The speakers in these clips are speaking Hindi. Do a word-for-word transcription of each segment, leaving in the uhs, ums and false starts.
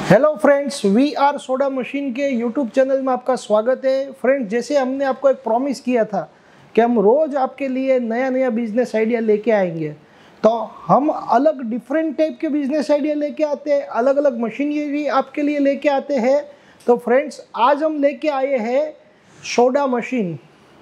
Hello friends, we are soda machine के यूट्यूब चैनल में आपका स्वागत है। फ्रेंड्स, जैसे हमने आपको एक प्रॉमिस किया था कि हम रोज़ आपके लिए नया नया बिजनेस आइडिया लेके आएंगे, तो हम अलग डिफरेंट टाइप के बिजनेस आइडिया लेके आते हैं, अलग अलग मशीनरी आपके लिए लेके आते हैं। तो फ्रेंड्स, आज हम लेके आए हैं सोडा मशीन।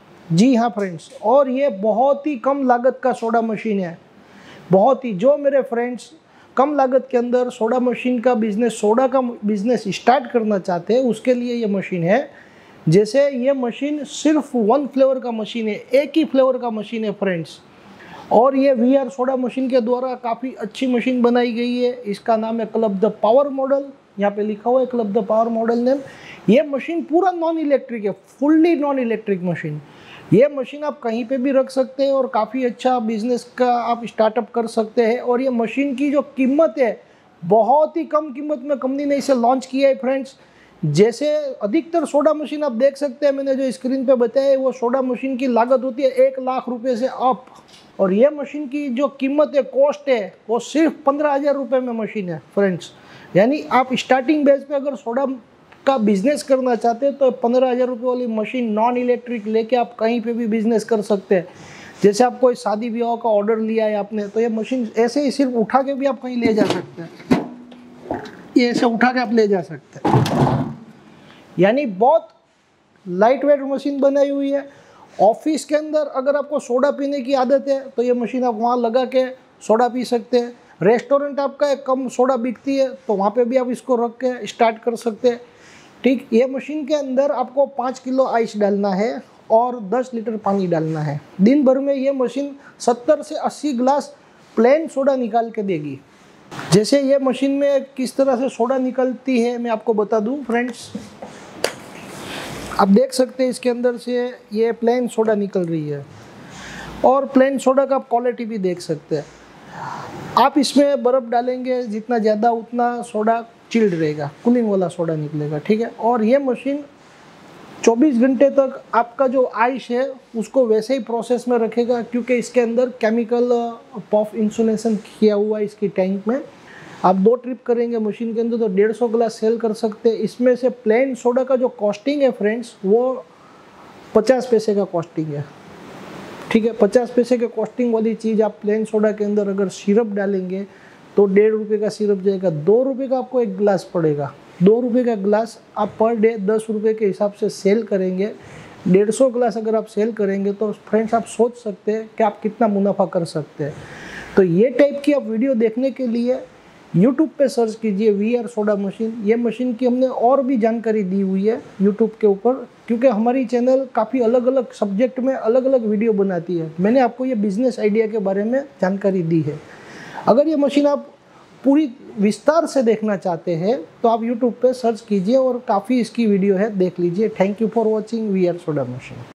जी हाँ फ्रेंड्स, और ये बहुत ही कम लागत का सोडा मशीन है। बहुत ही जो मेरे फ्रेंड्स कम लागत के अंदर सोडा मशीन का बिजनेस सोडा का बिजनेस स्टार्ट करना चाहते हैं, उसके लिए ये मशीन है। जैसे ये मशीन सिर्फ वन फ्लेवर का मशीन है, एक ही फ्लेवर का मशीन है फ्रेंड्स। और ये वी आर सोडा मशीन के द्वारा काफ़ी अच्छी मशीन बनाई गई है। इसका नाम है क्लब द पावर मॉडल, यहाँ पे लिखा हुआ है club the power model name. ये मशीन पूरा नॉन इलेक्ट्रिक है, फुल्ली नॉन इलेक्ट्रिक मशीन। ये मशीन आप कहीं पे भी रख सकते हैं और काफ़ी अच्छा बिजनेस का आप स्टार्टअप कर सकते हैं। और ये मशीन की जो कीमत है, बहुत ही कम कीमत में कंपनी ने इसे लॉन्च किया है फ्रेंड्स। जैसे अधिकतर सोडा मशीन आप देख सकते हैं, मैंने जो स्क्रीन पे बताया है, वो सोडा मशीन की लागत होती है एक लाख रुपए से अप। और ये मशीन की जो कीमत है, कॉस्ट है, वो सिर्फ पंद्रह हज़ार रुपये में मशीन है फ्रेंड्स। यानी आप स्टार्टिंग बेस पे अगर सोडा का बिजनेस करना चाहते हैं तो पंद्रह हज़ार रुपये वाली मशीन नॉन इलेक्ट्रिक लेके आप कहीं पे भी बिजनेस कर सकते हैं। जैसे आप कोई शादी ब्याह का ऑर्डर लिया है आपने, तो ये मशीन ऐसे ही सिर्फ उठा के भी आप कहीं ले जा सकते हैं। ये ऐसे उठा के आप ले जा सकते हैं, यानी बहुत लाइट वेट मशीन बनाई हुई है। ऑफिस के अंदर अगर आपको सोडा पीने की आदत है तो ये मशीन आप वहाँ लगा के सोडा पी सकते हैं। रेस्टोरेंट आपका एक कम सोडा बिकती है तो वहाँ पे भी आप इसको रख के स्टार्ट कर सकते हैं। ठीक, ये मशीन के अंदर आपको पाँच किलो आइस डालना है और दस लीटर पानी डालना है। दिन भर में ये मशीन सत्तर से अस्सी ग्लास प्लेन सोडा निकाल के देगी। जैसे ये मशीन में किस तरह से सोडा निकलती है मैं आपको बता दूं फ्रेंड्स। आप देख सकते हैं इसके अंदर से ये प्लेन सोडा निकल रही है और प्लेन सोडा का आप क्वालिटी भी देख सकते हैं। आप इसमें बर्फ़ डालेंगे जितना ज़्यादा उतना सोडा चिल्ड रहेगा, कूलिंग वाला सोडा निकलेगा। ठीक है, और ये मशीन चौबीस घंटे तक आपका जो आइस है उसको वैसे ही प्रोसेस में रखेगा, क्योंकि इसके अंदर केमिकल पफ इंसुलेशन किया हुआ है इसकी टैंक में। आप दो ट्रिप करेंगे मशीन के अंदर तो डेढ़ सौ ग्लास सेल कर सकते हैं। इसमें से प्लेन सोडा का जो कॉस्टिंग है फ्रेंड्स, वो पचास पैसे का कॉस्टिंग है। ठीक है, पचास पैसे के कॉस्टिंग वाली चीज़ आप प्लेन सोडा के अंदर अगर सिरप डालेंगे तो डेढ़ रुपये का सिरप जाएगा, दो रुपये का आपको एक गिलास पड़ेगा। दो रुपये का गिलास आप पर डे दस रुपये के हिसाब से सेल करेंगे। डेढ़ सौ गिलास अगर आप सेल करेंगे तो फ्रेंड्स आप सोच सकते हैं कि आप कितना मुनाफा कर सकते हैं। तो ये टाइप की आप वीडियो देखने के लिए यूट्यूब पे सर्च कीजिए वी आर सोडा मशीन। ये मशीन की हमने और भी जानकारी दी हुई है यूट्यूब के ऊपर, क्योंकि हमारी चैनल काफ़ी अलग अलग सब्जेक्ट में अलग अलग वीडियो बनाती है। मैंने आपको ये बिजनेस आइडिया के बारे में जानकारी दी है। अगर ये मशीन आप पूरी विस्तार से देखना चाहते हैं तो आप यूट्यूब पे सर्च कीजिए और काफ़ी इसकी वीडियो है, देख लीजिए। Thank you for watching we are soda machine.